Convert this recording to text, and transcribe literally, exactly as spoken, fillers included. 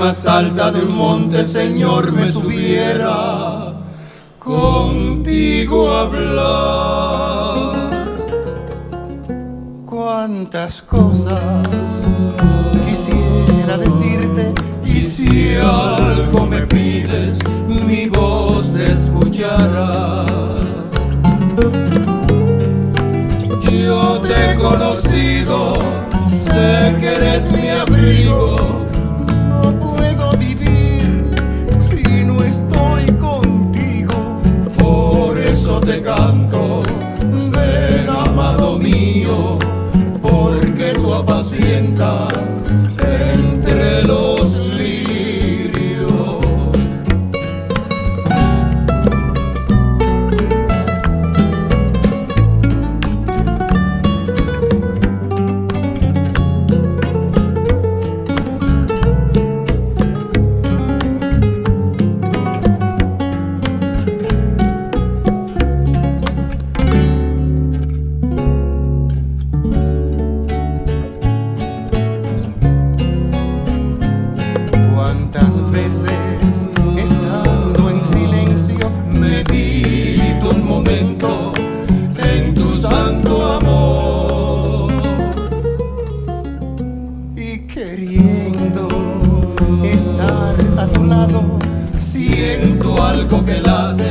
más alta de un monte, Señor, me subiera contigo a hablar. Cuántas cosas quisiera decirte, y si algo me pides, mi voz escuchará. Yo te he conocido, sé que eres mi abrigo. No puedo vivir si no estoy contigo. Por eso te canto, ven amado mío, porque tú apacientas entre los lirios. Cuántas veces, estando en silencio, medito un momento en tu santo amor, y queriendo estar a tu lado, siento algo que late